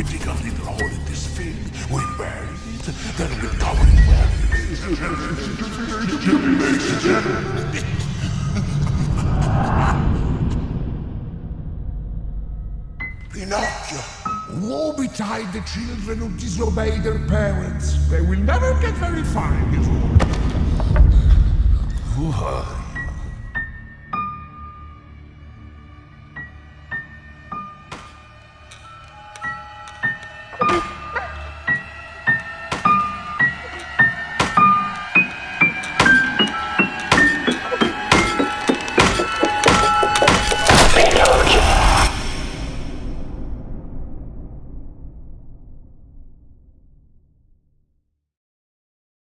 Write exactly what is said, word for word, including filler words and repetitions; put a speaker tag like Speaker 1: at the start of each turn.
Speaker 1: We dig a little hole in this field, we bury it, then we cover it well. Pinocchio, woe betide the children who disobey their parents. They will never get very far in this world.